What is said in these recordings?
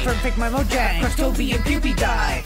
Perfect my Mojang, Crustovian Puppy die.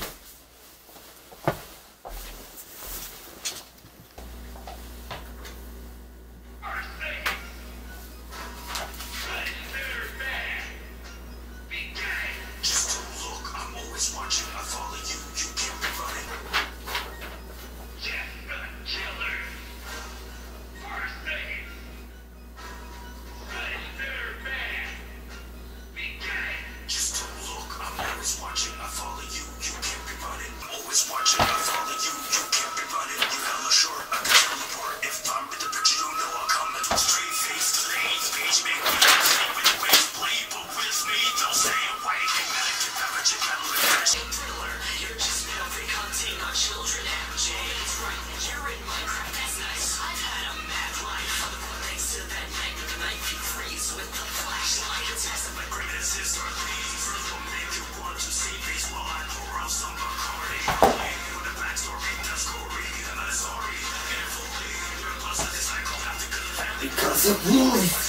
Because of Wolf!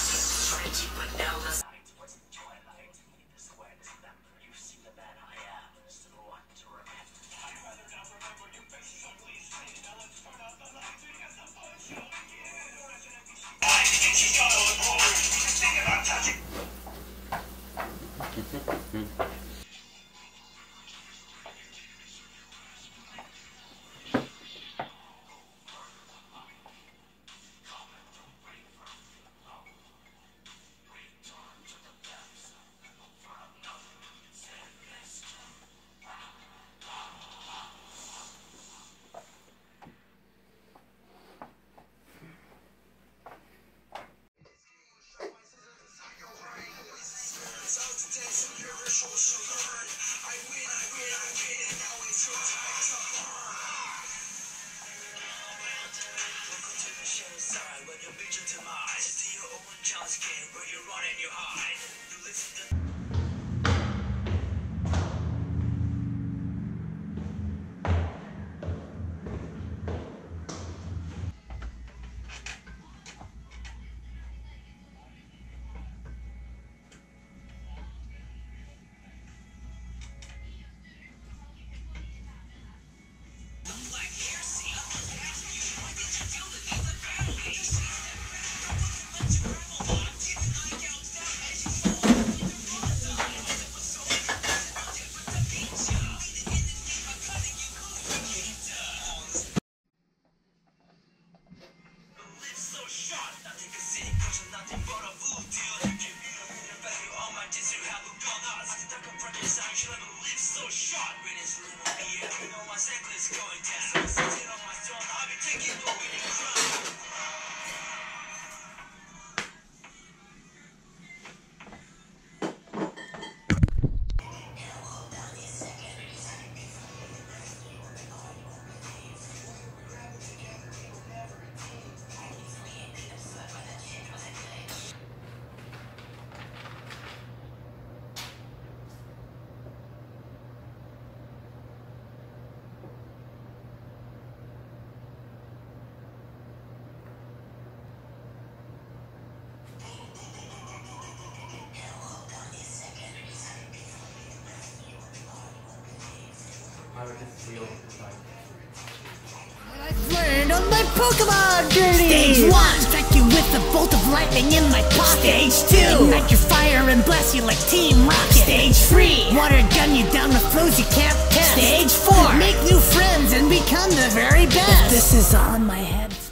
I've learned on my Pokemon journey! Stage 1! Strike you with a bolt of lightning in my pocket. Stage 2! Ignite your fire and blast you like Team Rocket. Stage 3! Water gun you down with flows you can't test. Stage 4! Make new friends and become the very best! This is on my head.